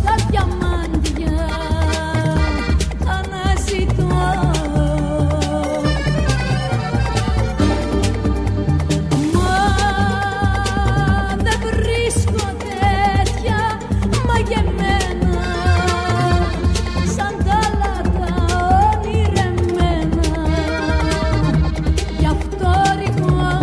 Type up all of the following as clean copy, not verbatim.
τα διαμάντια αναζητώ. Μα δεν βρίσκω τέτοια μαγεμένα σαν τα λάτα ονειρεμένα. Γι' αυτό ρηγώ,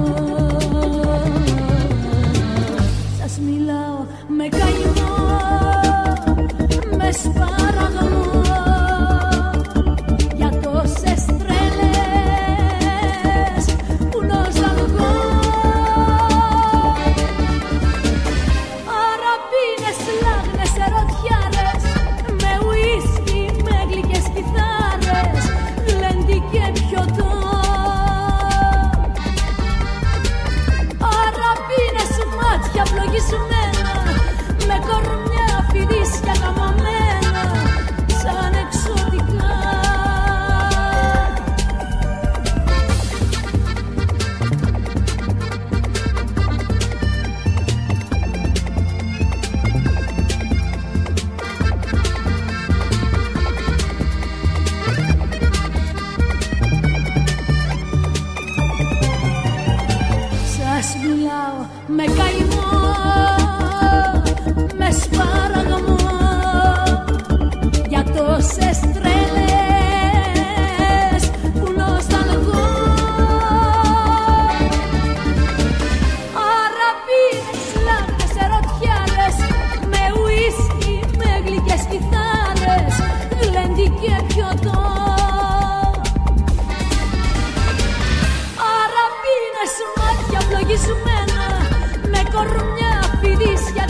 σας μιλάω με καημό, με σπαραγμό για τόσες τρέλες που νοσταλγώ. Αραπίνες, λάγνες, ερωτιάρες με ουίσκι, με γλυκές κιθάρες, γλέντι και πιωτό. Αραπίνες, μάτια φλογισμένα με κορμιά φυρίσια καμωμένα σαν εξωτικά. Σας μιλάω με καημό, με σπαραγμό για τόσες τρέλες που νοσταλγώ. Αραπίνες, λάγνες, ερωτιάρες με ουίσκι, με γλυκές κιθάρες, γλέντι και πιωτό. Αραπίνες, μάτια φλογισμένα με κορμιά φυρίσια